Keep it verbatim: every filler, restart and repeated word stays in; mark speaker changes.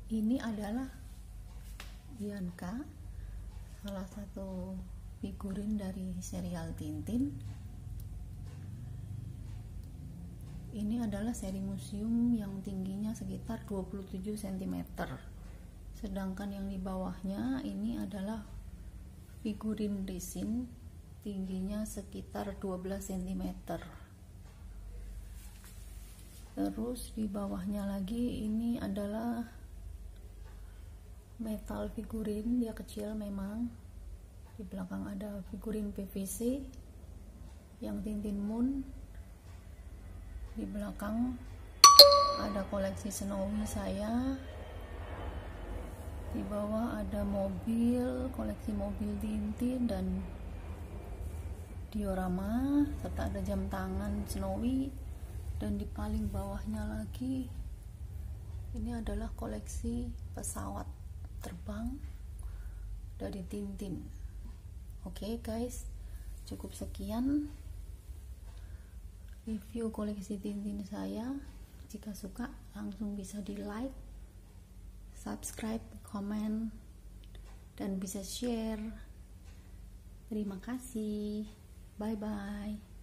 Speaker 1: Ini adalah Bianca, salah satu figurin dari serial Tintin. Ini adalah seri museum yang tingginya sekitar dua puluh tujuh sentimeter. Sedangkan yang di bawahnya ini adalah figurin resin, tingginya sekitar dua belas sentimeter. Terus di bawahnya lagi ini adalah metal figurin, dia kecil memang. Di belakang ada figurin P V C yang Tintin Moon. Di belakang ada koleksi Snowy saya. Di bawah ada mobil, koleksi mobil Tintin dan diorama, serta ada jam tangan Snowy. Dan di paling bawahnya lagi ini adalah koleksi pesawat terbang dari Tintin. Oke okay guys, cukup sekian review koleksi Tintin saya. Jika suka langsung bisa di like, subscribe, komen, dan bisa share. Terima kasih, bye bye.